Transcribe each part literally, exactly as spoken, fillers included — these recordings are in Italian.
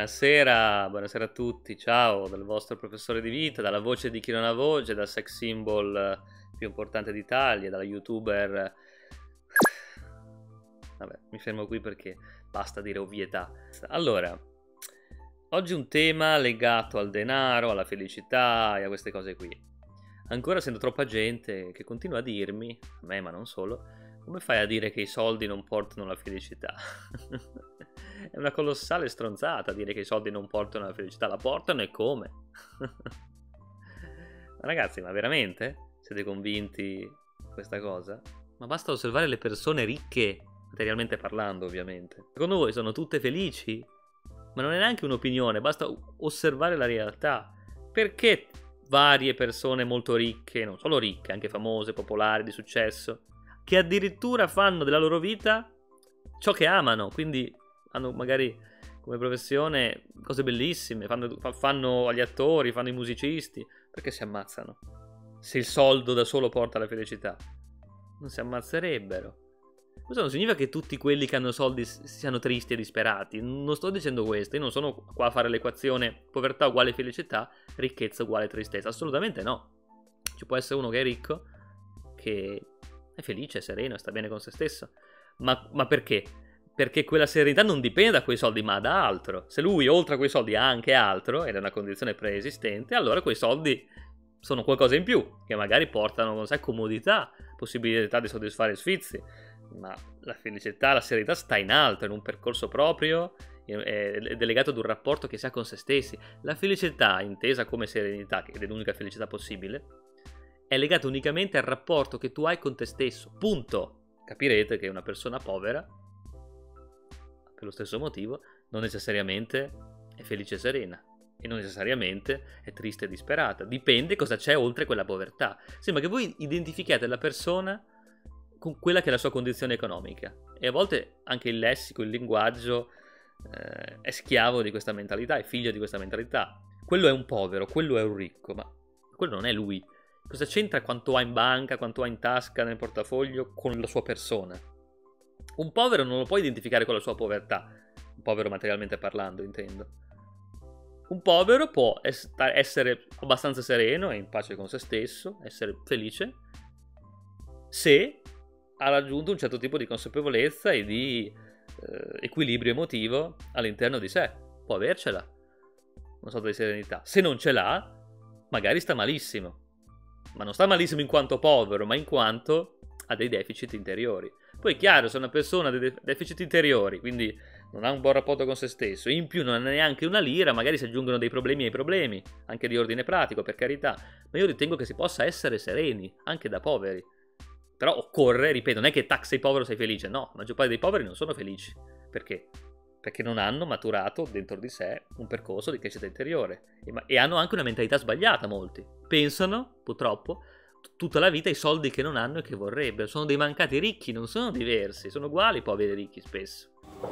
Buonasera, buonasera a tutti, ciao dal vostro professore di vita, dalla voce di chi non ha voce, dal sex symbol più importante d'Italia, dalla youtuber... Vabbè, mi fermo qui perché basta dire ovvietà. Allora, oggi un tema legato al denaro, alla felicità e a queste cose qui. Ancora sento troppa gente che continua a dirmi, a me ma non solo, come fai a dire che i soldi non portano la felicità? È una colossale stronzata dire che i soldi non portano la felicità, la portano e come? Ma ragazzi, ma veramente? Siete convinti di questa cosa? Ma basta osservare le persone ricche, materialmente parlando ovviamente. Secondo voi sono tutte felici? Ma non è neanche un'opinione, basta osservare la realtà. Perché varie persone molto ricche, non solo ricche, anche famose, popolari, di successo, che addirittura fanno della loro vita ciò che amano, quindi hanno magari come professione cose bellissime, fanno, fanno gli attori, fanno i musicisti, perché si ammazzano? Se il soldo da solo porta alla felicità, non si ammazzerebbero. Questo non significa che tutti quelli che hanno soldi siano tristi e disperati, non sto dicendo questo, io non sono qua a fare l'equazione povertà uguale felicità, ricchezza uguale tristezza, assolutamente no. Ci può essere uno che è ricco, che è felice, è sereno, sta bene con se stesso, ma, ma perché? Perché quella serenità non dipende da quei soldi ma da altro. Se lui oltre a quei soldi ha anche altro, ed è una condizione preesistente, allora quei soldi sono qualcosa in più, che magari portano con sé comodità, possibilità di soddisfare sfizi, ma la felicità, la serenità sta in alto, in un percorso proprio, è legato ad un rapporto che si ha con se stessi. La felicità, intesa come serenità, ed è l'unica felicità possibile, è legata unicamente al rapporto che tu hai con te stesso, punto. Capirete che una persona povera, per lo stesso motivo, non necessariamente è felice e serena e non necessariamente è triste e disperata, dipende cosa c'è oltre quella povertà. Sembra che voi identifichiate la persona con quella che è la sua condizione economica e a volte anche il lessico, il linguaggio eh, è schiavo di questa mentalità, è figlio di questa mentalità. Quello è un povero, quello è un ricco, ma quello non è lui. Cosa c'entra quanto ha in banca, quanto ha in tasca, nel portafoglio con la sua persona? Un povero non lo puoi identificare con la sua povertà, un povero materialmente parlando intendo. Un povero può essere abbastanza sereno e in pace con se stesso, essere felice, se ha raggiunto un certo tipo di consapevolezza e di eh, equilibrio emotivo all'interno di sé. Può avercela, una sorta di serenità. Se non ce l'ha, magari sta malissimo. Ma non sta malissimo in quanto povero, ma in quanto ha dei deficit interiori. Poi è chiaro, se una persona ha dei deficit interiori, quindi non ha un buon rapporto con se stesso, in più non ha neanche una lira, magari si aggiungono dei problemi ai problemi, anche di ordine pratico, per carità. Ma io ritengo che si possa essere sereni, anche da poveri. Però occorre, ripeto, non è che tac sei povero sei felice, no, la maggior parte dei poveri non sono felici. Perché? Perché non hanno maturato dentro di sé un percorso di crescita interiore e, e hanno anche una mentalità sbagliata molti. Pensano, purtroppo, tutta la vita ai soldi che non hanno e che vorrebbero. Sono dei mancati ricchi, non sono diversi, sono uguali i poveri e ricchi spesso.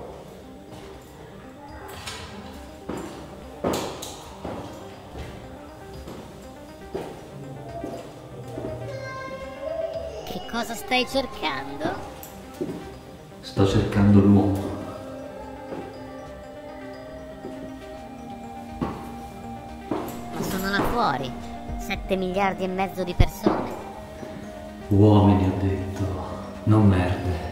Che cosa stai cercando? Sto cercando l'uomo. Ma sono là fuori, sette miliardi e mezzo di persone. Uomini, ho detto, non merde.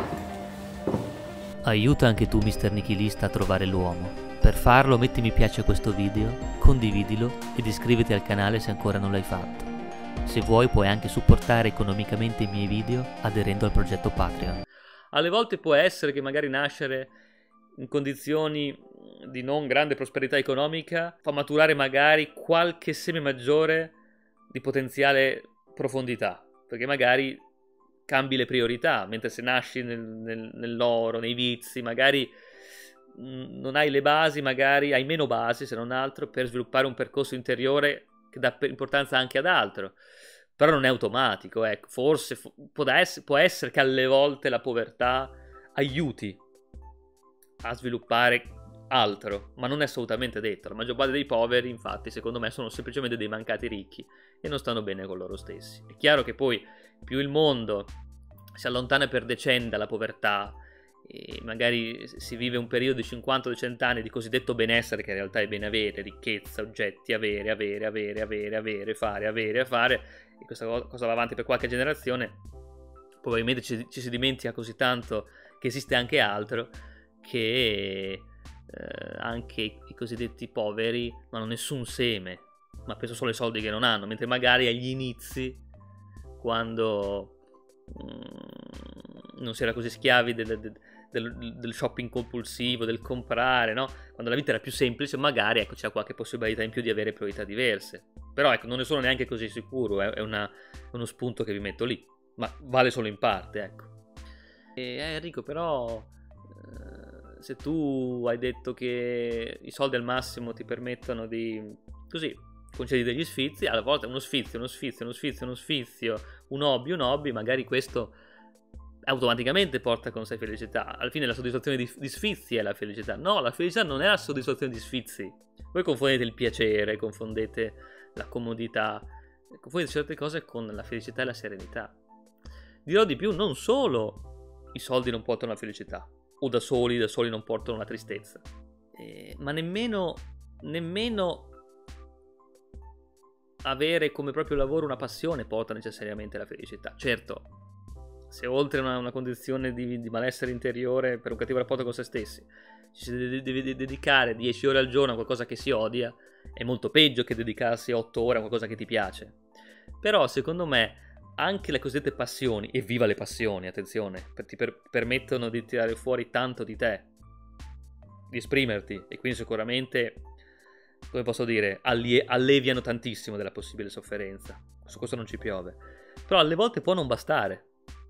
Aiuta anche tu, mister Nichilista, a trovare l'uomo. Per farlo metti mi piace a questo video, condividilo ed iscriviti al canale se ancora non l'hai fatto. Se vuoi puoi anche supportare economicamente i miei video aderendo al progetto Patreon. Alle volte può essere che magari nascere in condizioni di non grande prosperità economica fa maturare magari qualche seme maggiore di potenziale profondità, perché magari cambi le priorità, mentre se nasci nel, nel, nell'oro, nei vizi, magari mh, non hai le basi, magari hai meno basi se non altro per sviluppare un percorso interiore che dà importanza anche ad altro. Però non è automatico, ecco. Forse può essere, può essere che alle volte la povertà aiuti a sviluppare altro, ma non è assolutamente detto. La maggior parte dei poveri, infatti, secondo me sono semplicemente dei mancati ricchi e non stanno bene con loro stessi. È chiaro che poi più il mondo si allontana per decenni dalla povertà e magari si vive un periodo di cinquanta o cento anni di cosiddetto benessere, che in realtà è bene avere, ricchezza, oggetti, avere, avere, avere, avere, avere, fare, avere, fare, e questa cosa va avanti per qualche generazione, probabilmente ci, ci si dimentica così tanto che esiste anche altro, che eh, anche i, i cosiddetti poveri non hanno nessun seme, ma penso solo ai soldi che non hanno, mentre magari agli inizi, quando mm, non si era così schiavi del, del, del, del shopping compulsivo, del comprare, no? Quando la vita era più semplice, magari ecco, c'è qualche possibilità in più di avere priorità diverse. Però ecco, non ne sono neanche così sicuro, è, è una, uno spunto che vi metto lì, ma vale solo in parte, ecco. E eh, Enrico, però eh, se tu hai detto che i soldi al massimo ti permettono di, così, concedi degli sfizi, alla volta uno sfizio, uno sfizio, uno sfizio, uno sfizio, un hobby, un hobby, magari questo automaticamente porta con sé felicità. Alla fine la soddisfazione di, di sfizi è la felicità. No, la felicità non è la soddisfazione di sfizi. Voi confondete il piacere, confondete la comodità, confondete certe cose con la felicità e la serenità. Dirò di più, non solo i soldi non portano la felicità, o da soli, da soli non portano la tristezza, eh, ma nemmeno, nemmeno avere come proprio lavoro una passione porta necessariamente la felicità. Certo, se oltre una, una condizione di, di malessere interiore per un cattivo rapporto con se stessi ci si deve, deve dedicare dieci ore al giorno a qualcosa che si odia, è molto peggio che dedicarsi otto ore a qualcosa che ti piace. Però secondo me anche le cosiddette passioni, e viva le passioni, attenzione, ti per, permettono di tirare fuori tanto di te, di esprimerti, e quindi sicuramente, come posso dire, allie, alleviano tantissimo della possibile sofferenza. Su questo non ci piove. Però alle volte può non bastare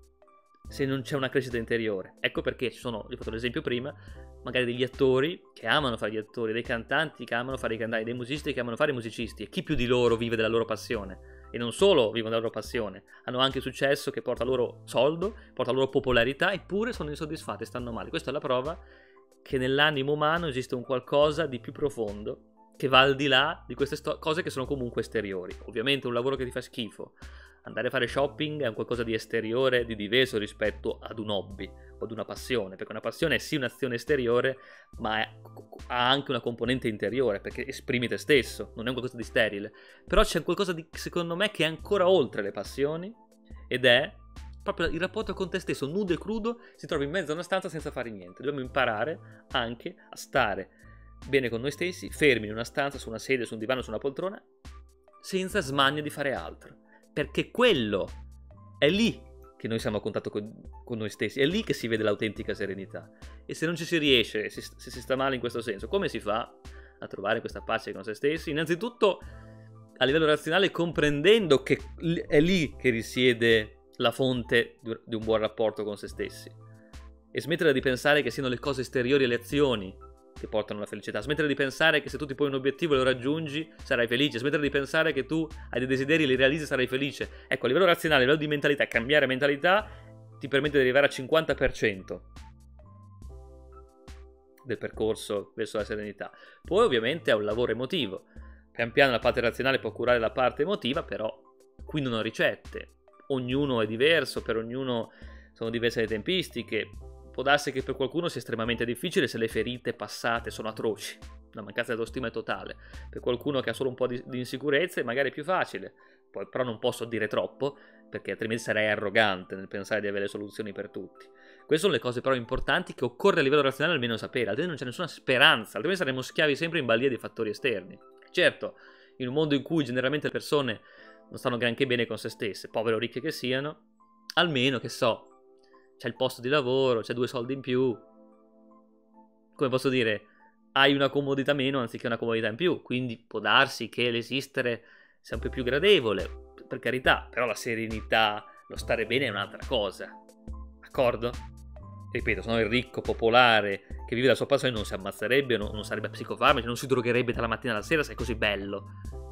se non c'è una crescita interiore. Ecco perché ci sono, vi ho fatto l'esempio prima, magari degli attori che amano fare gli attori, dei cantanti che amano fare i cantanti, dei musicisti che amano fare i musicisti, e chi più di loro vive della loro passione. E non solo vivono della loro passione, hanno anche successo che porta loro soldo, porta loro popolarità, eppure sono insoddisfatti e stanno male. Questa è la prova che nell'animo umano esiste un qualcosa di più profondo che va al di là di queste cose che sono comunque esteriori. Ovviamente un lavoro che ti fa schifo, andare a fare shopping è un qualcosa di esteriore, di diverso rispetto ad un hobby o ad una passione, perché una passione è sì un'azione esteriore, ma è, ha anche una componente interiore, perché esprimi te stesso, non è un qualcosa di sterile. Però c'è qualcosa di, secondo me, che è ancora oltre le passioni, ed è proprio il rapporto con te stesso, nudo e crudo, si trova in mezzo a una stanza senza fare niente. Dobbiamo imparare anche a stare bene con noi stessi, fermi in una stanza, su una sedia, su un divano, su una poltrona, senza smania di fare altro, perché quello è lì che noi siamo a contatto con, con noi stessi, è lì che si vede l'autentica serenità. E se non ci si riesce, se, se si sta male in questo senso, come si fa a trovare questa pace con se stessi? Innanzitutto a livello razionale, comprendendo che è lì che risiede la fonte di un buon rapporto con se stessi, e smettere di pensare che siano le cose esteriori e le azioni che portano alla felicità, smettere di pensare che se tu ti poni un obiettivo e lo raggiungi sarai felice, smettere di pensare che tu hai dei desideri e li realizzi e sarai felice. Ecco, a livello razionale, a livello di mentalità, cambiare mentalità ti permette di arrivare al cinquanta per cento del percorso verso la serenità. Poi ovviamente è un lavoro emotivo, pian piano la parte razionale può curare la parte emotiva, però qui non ho ricette, ognuno è diverso, per ognuno sono diverse le tempistiche. Può darsi che per qualcuno sia estremamente difficile se le ferite passate sono atroci, la mancanza di autostima è totale. Per qualcuno che ha solo un po' di, di insicurezze magari è più facile. Poi però non posso dire troppo, perché altrimenti sarei arrogante nel pensare di avere soluzioni per tutti. Queste sono le cose però importanti che occorre a livello razionale almeno sapere, altrimenti non c'è nessuna speranza, altrimenti saremo schiavi sempre in balia dei fattori esterni. Certo, in un mondo in cui generalmente le persone non stanno granché bene con se stesse, povere o ricche che siano, almeno, che so, c'è il posto di lavoro, c'è due soldi in più, come posso dire, hai una comodità meno anziché una comodità in più, quindi può darsi che l'esistere sia un po' più gradevole, per carità, però la serenità, lo stare bene è un'altra cosa, d'accordo? Ripeto, sono il ricco popolare che vive la sua passione, non si ammazzerebbe, non, non sarebbe psicofarmaco, non si drogherebbe dalla mattina alla sera se è così bello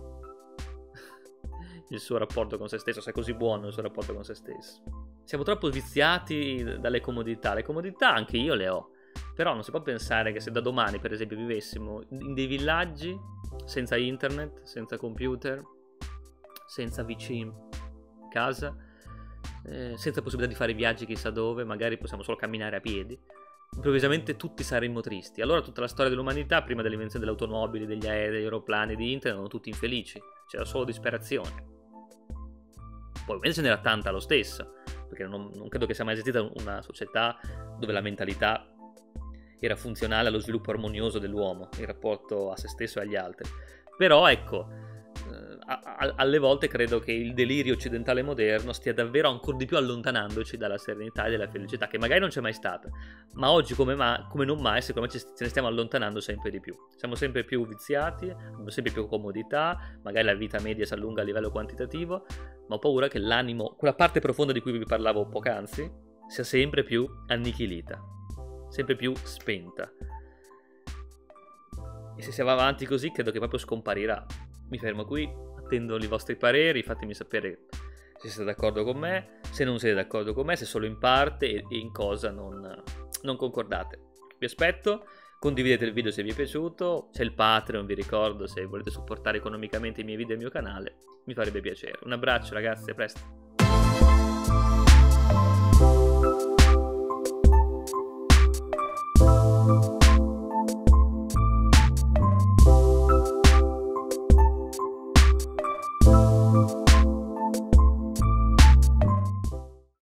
il suo rapporto con se stesso, se è così buono il suo rapporto con se stesso. Siamo troppo viziati dalle comodità. Le comodità anche io le ho, però non si può pensare che se da domani per esempio vivessimo in dei villaggi senza internet, senza computer, senza vicini in casa, eh, senza possibilità di fare viaggi chissà dove, magari possiamo solo camminare a piedi, improvvisamente tutti saremmo tristi. Allora tutta la storia dell'umanità, prima dell'invenzione delle automobili, degli aerei, degli aeroplani, di internet, erano tutti infelici. C'era solo disperazione. Poi ovviamente ce n'era tanta lo stesso, perché non, non credo che sia mai esistita una società dove la mentalità era funzionale allo sviluppo armonioso dell'uomo, in rapporto a se stesso e agli altri. Però ecco, eh, a, a, alle volte credo che il delirio occidentale moderno stia davvero ancora di più allontanandoci dalla serenità e dalla felicità, che magari non c'è mai stata, ma oggi come, ma, come non mai, secondo me ci, ce ne stiamo allontanando sempre di più. Siamo sempre più viziati, abbiamo sempre più comodità, magari la vita media si allunga a livello quantitativo, ma ho paura che l'animo, quella parte profonda di cui vi parlavo poc'anzi, sia sempre più annichilita, sempre più spenta. E se si va avanti così credo che proprio scomparirà. Mi fermo qui, attendo i vostri pareri, fatemi sapere se siete d'accordo con me, se non siete d'accordo con me, se solo in parte e in cosa non, non concordate. Vi aspetto, condividete il video se vi è piaciuto, c'è il Patreon, vi ricordo, se volete supportare economicamente i miei video e il mio canale, mi farebbe piacere. Un abbraccio ragazzi, a presto.